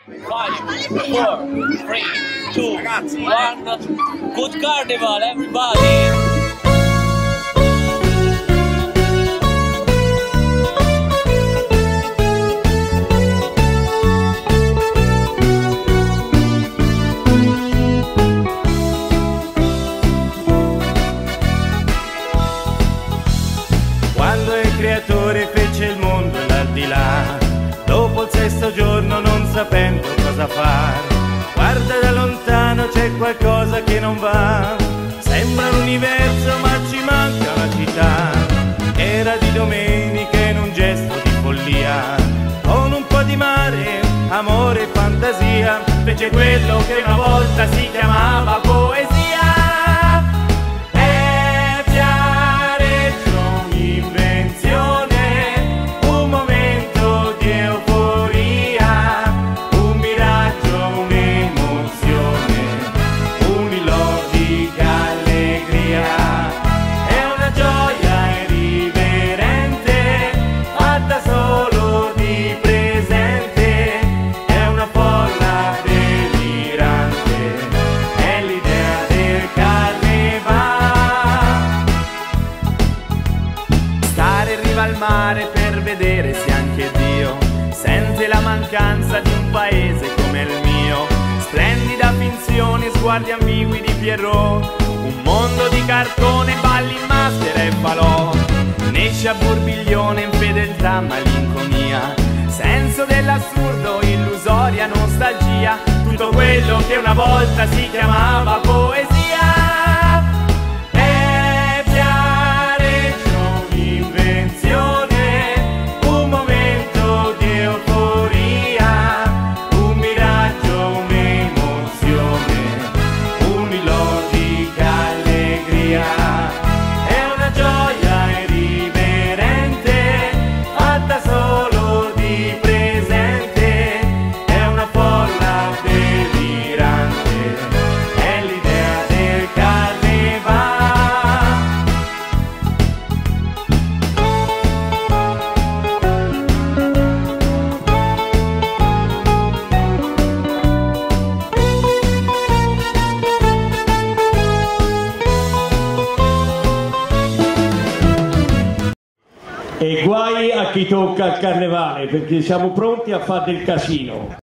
4, 3, 2, 1. Good carnival, everybody! Quando il creatore fece il mondo e l'aldilà, dopo il sesto giorno non sapendo cosa fare, guarda da lontano, c'è qualcosa che non va, sembra l'universo ma ci manca una città. Era di domenica in un gesto di follia, con un po' di mare, amore e fantasia, fece quello che una volta si chiamava poesia. Al mare per vedere se anche Dio sente la mancanza di un paese come il mio. Splendida finzione, sguardi ambigui di Pierrot, un mondo di cartone, balli in maschera e falò. Nesce a burbiglione, infedeltà, malinconia, senso dell'assurdo, illusoria nostalgia, tutto quello che una volta si chiamava poesia. E guai a chi tocca il carnevale, perché siamo pronti a fare del casino.